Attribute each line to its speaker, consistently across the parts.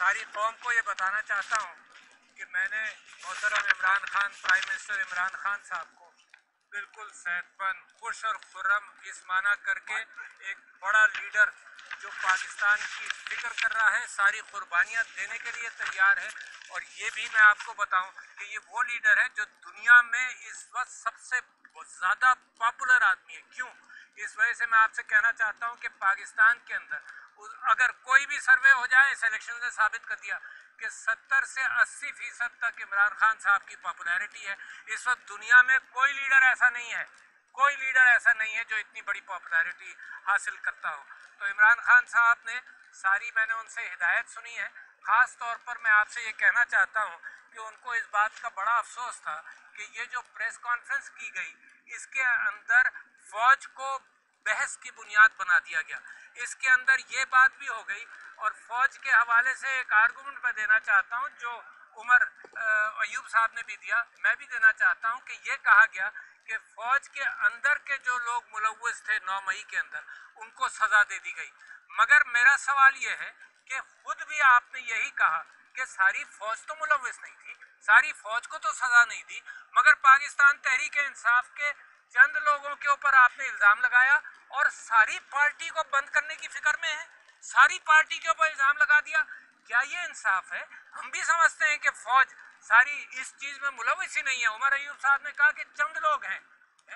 Speaker 1: सारी कौम को ये बताना चाहता हूँ कि मैंने मोहतरम इमरान खान, प्राइम मिनिस्टर इमरान खान साहब को बिल्कुल सेहतमंद, खुश और खुर्रम इस माना करके एक बड़ा लीडर जो पाकिस्तान की फिक्र कर रहा है, सारी कुर्बानियाँ देने के लिए तैयार है। और ये भी मैं आपको बताऊं कि ये वो लीडर है जो दुनिया में इस वक्त सबसे ज़्यादा पॉपुलर आदमी है। क्यों? इस वजह से मैं आपसे कहना चाहता हूं कि पाकिस्तान के अंदर अगर कोई भी सर्वे हो जाए, इस इलेक्शन ने साबित कर दिया कि 70 से 80% तक इमरान खान साहब की पॉपुलैरिटी है। इस वक्त दुनिया में कोई लीडर ऐसा नहीं है, कोई लीडर ऐसा नहीं है जो इतनी बड़ी पॉपुलैरिटी हासिल करता हो। तो इमरान खान साहब ने सारी, मैंने उनसे हिदायत सुनी है। ख़ास तौर पर मैं आपसे ये कहना चाहता हूँ कि उनको इस बात का बड़ा अफसोस था कि ये जो प्रेस कॉन्फ्रेंस की गई, इसके अंदर फ़ौज को बहस की बुनियाद बना दिया गया। इसके अंदर ये बात भी हो गई, और फ़ौज के हवाले से एक आर्गूमेंट मैं देना चाहता हूँ जो उमर अयूब साहब ने भी दिया, मैं भी देना चाहता हूँ कि ये कहा गया कि फ़ौज के अंदर के जो लोग मुलव्वस थे 9 मई के अंदर, उनको सज़ा दे दी गई। मगर मेरा सवाल ये है कि खुद भी आपने यही कहा कि सारी फ़ौज तो मुलव्वस नहीं थी, सारी फ़ौज को तो सज़ा नहीं दी, मगर पाकिस्तान तहरीक इंसाफ के चंद लोगों के ऊपर आपने इल्ज़ाम लगाया और सारी पार्टी को बंद करने की फिक्र में है, सारी पार्टी के ऊपर इल्ज़ाम लगा दिया। क्या ये इंसाफ है? हम भी समझते हैं कि फ़ौज सारी इस चीज़ में मुलव्वस ही नहीं है। उमर अयूब साहब ने कहा कि चंद लोग हैं,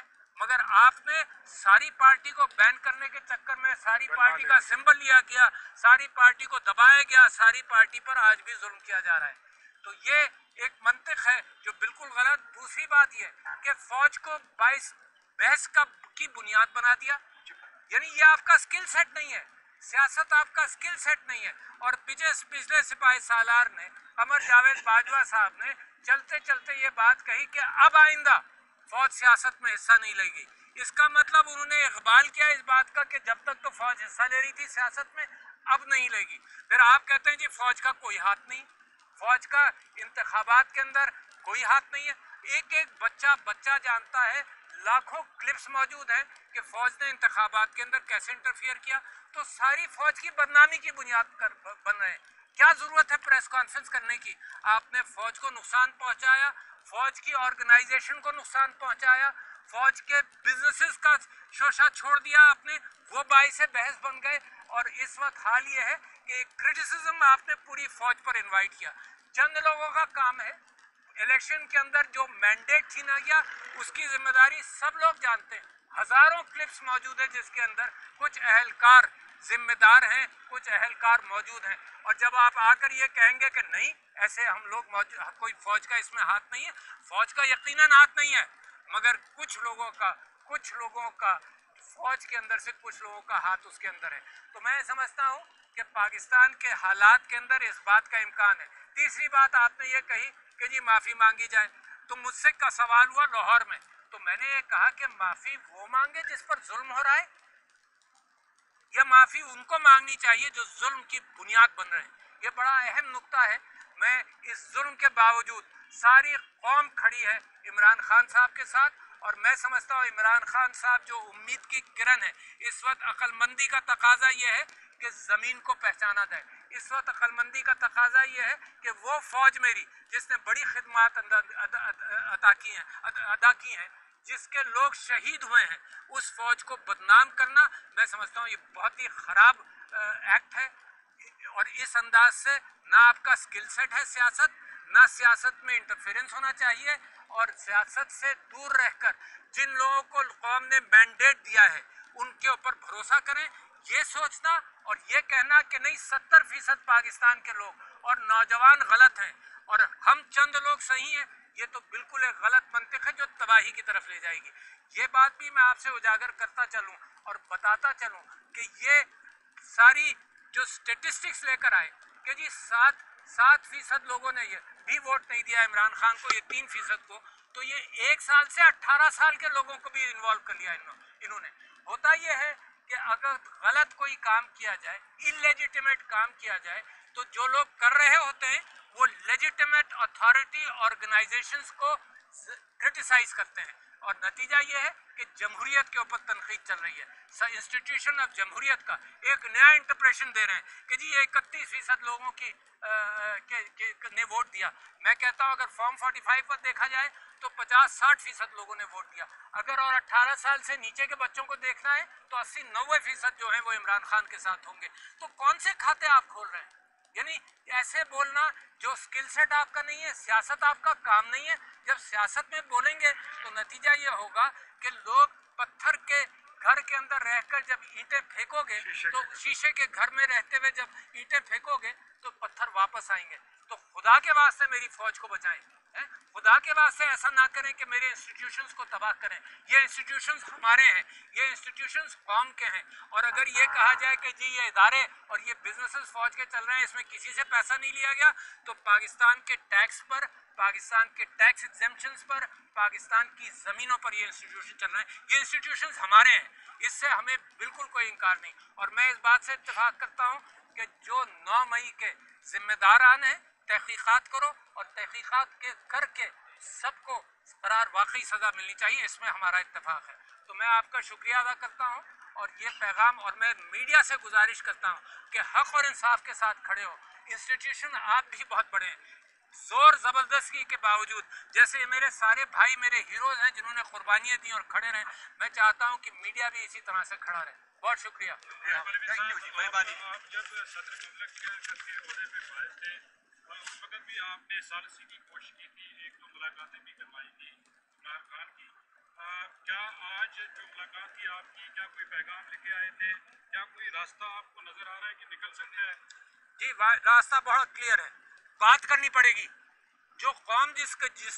Speaker 1: मगर आपने सारी पार्टी को बैन करने के चक्कर में सारी पार्टी का सिंबल लिया गया, सारी पार्टी को दबाया गया, सारी पार्टी पर आज भी जुल्म किया जा रहा है। तो ये एक मंतिक है जो बिल्कुल गलत। दूसरी बात ये कि फौज को 22 बहस की बुनियाद बना दिया, यानी ये आपका स्किल सेट नहीं है, सियासत आपका स्किल सेट नहीं है। और पिछले सिपाही सालार ने, कमर जावेद बाजवा साहब ने चलते चलते ये बात कही कि अब आइंदा फौज सियासत में हिस्सा नहीं लेगी। इसका मतलब उन्होंने इकबाल किया इस बात का कि जब तक तो फौज हिस्सा ले रही थी सियासत में, अब नहीं लेगी। फिर आप कहते हैं जी फौज का कोई हाथ नहीं, फौज का इंतखाबात के अंदर कोई हाथ नहीं है। एक एक बच्चा जानता है, लाखों क्लिप्स मौजूद हैं कि फौज ने इंतखाबात के अंदर कैसे इंटरफियर किया। तो सारी फौज की बदनामी की बुनियाद बन रहे हैं। क्या जरूरत है प्रेस कॉन्फ्रेंस करने की? आपने फौज को नुकसान पहुंचाया, फौज की ऑर्गेनाइजेशन को नुकसान पहुंचाया, फौज के बिजनेसेस का शोषा छोड़ दिया आपने, वो बाई से बहस बन गए। और इस वक्त हाल ये है कि क्रिटिसिज्म आपने पूरी फौज पर इनवाइट किया। चंद लोगों का काम है, इलेक्शन के अंदर जो मैंडेट छीना गया उसकी जिम्मेदारी सब लोग जानते हैं। हजारों क्लिप्स मौजूद है जिसके अंदर कुछ अहलकार जिम्मेदार हैं, कुछ अहलकार मौजूद हैं। और जब आप आकर ये कहेंगे कि नहीं ऐसे हम लोग कोई फौज का इसमें हाथ नहीं है, फौज का यकीनन हाथ नहीं है, मगर कुछ लोगों का फौज के अंदर से कुछ लोगों का हाथ उसके अंदर है। तो मैं समझता हूँ कि पाकिस्तान के हालात के अंदर इस बात का इम्कान है। तीसरी बात आपने ये कही कि जी माफ़ी मांगी जाए, तो मुझसे का सवाल हुआ लाहौर में, तो मैंने ये कहा कि माफ़ी वो मांगे जिस पर जुल्म हो रहा है, या माफ़ी उनको मांगनी चाहिए जो जुल्म की बुनियाद बन रहे हैं। ये बड़ा अहम नुक्ता है। मैं इस जुल्म के बावजूद सारी कौम खड़ी है इमरान खान साहब के साथ, और मैं समझता हूँ इमरान खान साहब जो उम्मीद की किरण है, इस वक्त अक्लमंदी का तकाजा ये है कि ज़मीन को पहचाना जाए। इस वक्त अक्लमंदी का तकाजा ये है कि वो फौज मेरी जिसने बड़ी खिदमत अदा की हैं, जिसके लोग शहीद हुए हैं, उस फौज को बदनाम करना मैं समझता हूँ ये बहुत ही ख़राब एक्ट है। और इस अंदाज से ना आपका स्किल सेट है सियासत, ना सियासत में इंटरफेरेंस होना चाहिए। और सियासत से दूर रहकर जिन लोगों को कौम ने मैंडेट दिया है उनके ऊपर भरोसा करें। ये सोचना और ये कहना कि नहीं 70% पाकिस्तान के लोग और नौजवान गलत हैं और हम चंद लोग सही हैं, ये तो बिल्कुल एक गलत मंतिक है जो तबाही की तरफ ले जाएगी। ये बात भी मैं आपसे उजागर करता चलूं और बताता चलूं कि ये सारी जो स्टेटिस्टिक्स लेकर आए कि जी 7% लोगों ने ये भी वोट नहीं दिया इमरान खान को, ये 3% को, तो ये 1 साल से 18 साल के लोगों को भी इन्वॉल्व कर लिया इन्होंने। होता ये है कि अगर गलत कोई काम किया जाए, इलेजिटिमेट काम किया जाए, तो जो लोग कर रहे होते हैं वो लेजिटिमेट अथॉरिटी ऑर्गेनाइजेशंस को क्रिटिसाइज करते हैं। और नतीजा ये है कि जमहूरियत के ऊपर तनकीद चल रही है। इंस्टीट्यूशन ऑफ जमहूरियत का एक नया इंटरप्रेशन दे रहे हैं कि जी ये 31% लोगों की ने वोट दिया। मैं कहता हूं अगर फॉर्म 45 पर देखा जाए तो 50-60% लोगों ने वोट दिया। अगर और 18 साल से नीचे के बच्चों को देखना है तो 80-90% जो है वो इमरान खान के साथ होंगे। तो कौन से खाते आप खोल रहे हैं? यानी ऐसे बोलना जो स्किल सेट आपका नहीं है, सियासत आपका काम नहीं है। जब सियासत में बोलेंगे तो नतीजा ये होगा कि लोग पत्थर के घर के अंदर रहकर जब ईंटें फेंकोगे तो शीशे के घर में रहते हुए जब ईंटें फेंकोगे तो पत्थर वापस आएंगे। तो खुदा के वास्ते मेरी फौज को बचाएं, खुदा के वास्ते ऐसा ना करें कि मेरे इंस्टीट्यूशंस को तबाह करें। ये इंस्टीट्यूशंस हमारे हैं, ये इंस्टीट्यूशंस कौम के हैं। और अगर ये कहा जाए कि जी ये इदारे और ये बिजनेसेस फौज के चल रहे हैं, इसमें किसी से पैसा नहीं लिया गया, तो पाकिस्तान के टैक्स पर, पाकिस्तान के टैक्स एग्जेम्पशंस पर, पाकिस्तान की ज़मीनों पर ये इंस्टीट्यूशन चल रहे हैं। ये इंस्टीट्यूशंस हमारे हैं, इससे हमें बिल्कुल कोई इनकार नहीं। और मैं इस बात से इत्तेफाक करता हूँ कि जो 9 मई के जिम्मेदारान हैं, तहकीकात करो और तहकीकात के करके सबको करार वाकई सज़ा मिलनी चाहिए, इसमें हमारा इत्तेफाक है। तो मैं आपका शुक्रिया अदा करता हूँ और ये पैगाम, और मैं मीडिया से गुजारिश करता हूँ कि हक और इंसाफ के साथ खड़े हो। इंस्टीट्यूशन आप भी बहुत बड़े हैं, जोर ज़बरदस्ती के बावजूद, जैसे मेरे सारे भाई मेरे हीरोज़ हैं जिन्होंने कुर्बानियाँ दी और खड़े रहे, मैं चाहता हूँ कि मीडिया भी इसी तरह से खड़ा रहे। बहुत शुक्रिया।
Speaker 2: उस वक्त भी आपने सालसी की कोशिश की थी, 1-2 मुलाकातें भी करवाई थी इमरान खान की। क्या आज जो मुलाकात थी आपकी, क्या कोई पैगाम लेके आए थे? क्या कोई रास्ता आपको नजर आ रहा है कि निकल सकता है?
Speaker 1: जी रास्ता बहुत क्लियर है, बात करनी पड़ेगी। जो कौम जिस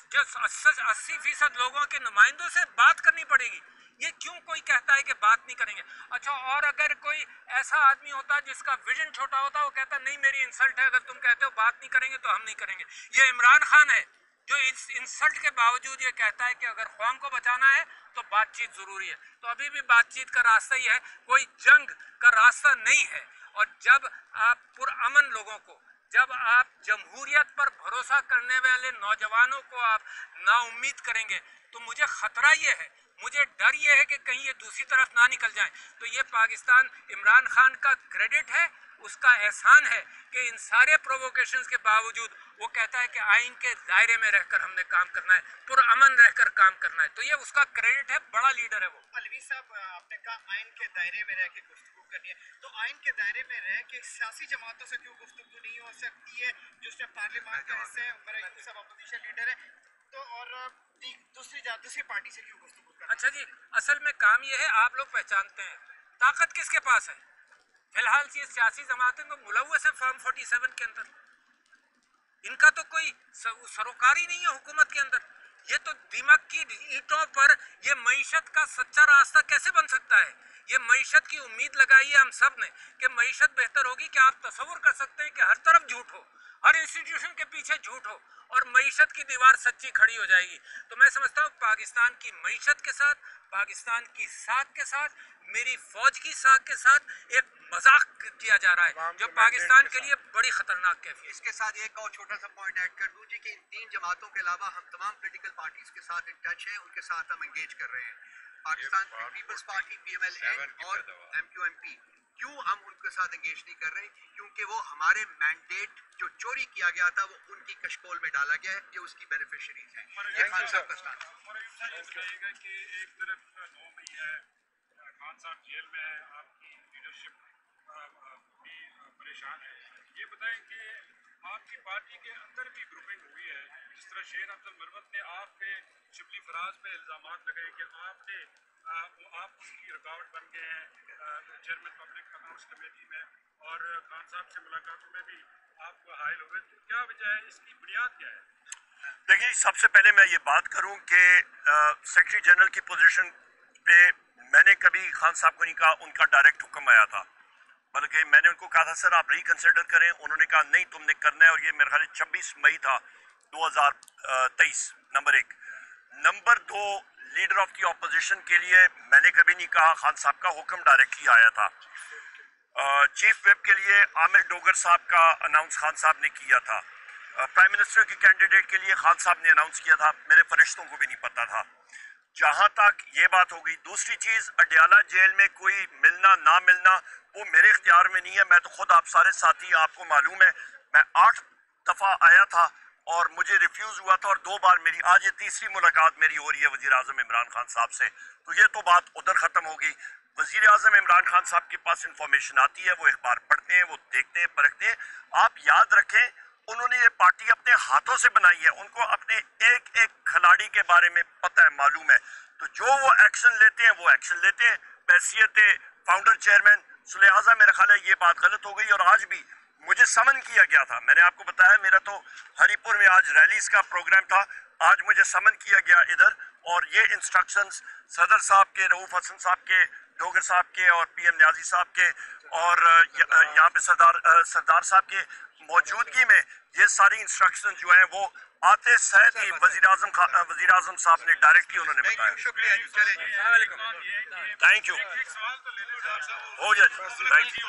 Speaker 1: 80% लोगों के नुमाइंदों से बात करनी पड़ेगी। ये क्यों कोई कहता है कि बात नहीं करेंगे? अच्छा, और अगर कोई ऐसा आदमी होता जिसका विजन छोटा होता, वो कहता नहीं मेरी इंसल्ट है, अगर तुम कहते हो बात नहीं करेंगे तो हम नहीं करेंगे। ये इमरान खान है जो इस इंसल्ट के बावजूद ये कहता है कि अगर कौम को बचाना है तो बातचीत जरूरी है। तो अभी भी बातचीत का रास्ता ही है, कोई जंग का रास्ता नहीं है। और जब आप पुरअमन लोगों को, जब आप जमहूरियत पर भरोसा करने वाले नौजवानों को आप नाउम्मीद करेंगे, तो मुझे खतरा ये है, मुझे डर ये है कि कहीं ये दूसरी तरफ ना निकल जाए। तो ये पाकिस्तान इमरान खान का क्रेडिट है, उसका एहसान है कि इन सारे प्रोवोकेशंस के बावजूद वो कहता है कि आइन के दायरे में रहकर हमने काम करना है, पुरअमन रहकर काम करना है। तो ये उसका क्रेडिट है, बड़ा लीडर है वो।
Speaker 3: अलवी साहब, आपने कहा आइन के दायरे में रह के गुफ्तगू करनी है, तो आइन के दायरे में रह के सियासी जमातों से क्यों गुफ्तगू नहीं हो सकती है? जिसमें पार्लियामेंट का हिस्सा है, मेरा यूं सब अपोजिशन लीडर है, तो और दूसरी पार्टी से क्यों गुफ्तगू करना?
Speaker 1: अच्छा जी, असल में काम ये है, आप लोग पहचानते हैं ताकत किसके पास है। फिलहाल ये सियासी जमातें तो मुलव्वस है फॉर्म 47 के अंदर, इनका तो कोई सरोकारी नहीं है हुकूमत के अंदर। ये तो दिमाग की ईंटों पर ये मईशत का सच्चा रास्ता कैसे बन सकता है? ये मईशत की उम्मीद लगाई है हम सब ने कि मईशत बेहतर होगी। क्या आप तस्वुर कर सकते हैं कि हर तरफ झूठ हो, हर इंस्टीट्यूशन के पीछे झूठ हो और मईशत की दीवार सच्ची खड़ी हो जाएगी? तो मैं समझता हूँ पाकिस्तान की मईशत के साथ, पाकिस्तान की साख के साथ, मेरी फौज की साख के साथ एक मजाक किया जा रहा है जो पाकिस्तान के लिए बड़ी खतरनाक कैफियत।
Speaker 4: इसके साथ एक और छोटा सा पॉइंट ऐड कर दूं जी कि इन 3 जमातों के अलावा हम तमाम पॉलिटिकल पार्टीज के साथ इन टच हैं, उनके साथ हम एंगेज कर रहे हैं। पाकिस्तान पीपल्स पार्टी PMLN और MQMP, क्यों हम उनके साथ एंगेज नहीं कर रहे? क्योंकि वो हमारे मैंडेट जो चोरी किया गया था वो उनकी कशकोल में डाला गया है, जो उसकी बेनिफिशरीज हैं। ये खान साहब का स्टैंड
Speaker 2: है कि एक तरफ 9 मई है, खान साहब जेल में है, आपकी लीडरशिप भी परेशान है। ये बताएं कि आपकी पार्टी के अंदर भी ग्रुपिंग हुई है, जिस तरह शेर अब्दुल मरवत ने आप पे शिबली फराज पे इल्ज़ाम लगाए कि आप उसकी रुकावट बन गए हैं चेयरमैन पब्लिक अकाउंट्स कमेटी में, और खान साहब से मुलाकातों में भी आप हायल हुए। तो क्या वजह है, इसकी बुनियाद क्या है?
Speaker 5: देखिए, सबसे पहले मैं ये बात करूं कि सेक्रेटरी जनरल की पोजीशन पे मैंने कभी खान साहब को नहीं कहा, उनका डायरेक्ट हुक्म आया था। बल्कि मैंने उनको कहा था सर आप रिकंसिडर करें, उन्होंने कहा नहीं तुमने करना है। और ये मेरे ख्याल 26 मई था 2023, number 1। Number 2, leader of the opposition के लिए मैंने कभी नहीं कहा, खान साहब का हुक्म डायरेक्टली आया था। चीफ व्हिप के लिए आमिर डोगर साहब का अनाउंस खान साहब ने किया था। प्राइम मिनिस्टर के कैंडिडेट के लिए खान साहब ने अनाउंस किया था, मेरे फरिश्तों को भी नहीं पता था। जहां तक ये बात होगी। दूसरी चीज, अडियाला जेल में कोई मिलना ना मिलना वो मेरे इख्तियार में नहीं है। मैं तो खुद, आप सारे साथी, आपको मालूम है, मैं 8 दफा आया था और मुझे रिफ्यूज हुआ था, और 2 बार मेरी, आज ये तीसरी मुलाकात मेरी हो रही है वजीर आजम इमरान खान साहब से। तो ये तो बात उधर खत्म होगी। वजीर आजम इमरान खान साहब के पास इंफॉर्मेशन आती है, वो अखबार पढ़ते हैं, वो देखते हैं, परखते हैं। आप याद रखें, उन्होंने ये पार्टी अपने हाथों से बनाई है, उनको अपने एक एक खिलाड़ी के बारे में पता है, मालूम है। तो जो वो एक्शन लेते हैं वो एक्शन लेते हैं बैसियत फाउंडर चेयरमैन। सो लिहाजा मेरा ख्याल है ये बात गलत हो गई। और आज भी मुझे समन किया गया था, मैंने आपको बताया, मेरा तो हरिपुर में आज रैलीज का प्रोग्राम था, आज मुझे समन किया गया इधर, और ये इंस्ट्रक्शंस सदर साहब के, रऊफ हसन साहब के, डोगर साहब के और पीएम न्याजी साहब के, और यहाँ पे सरदार साहब के मौजूदगी में ये सारी इंस्ट्रक्शन जो है वो आते सहत ही वजीर आजम साहब ने डायरेक्टली उन्होंने बताया।
Speaker 4: शुक्रिया, चलें।
Speaker 5: थैंक यू,
Speaker 2: एक सवाल तो ले लो डॉक्टर साहब।
Speaker 5: हो गया, थैंक यू।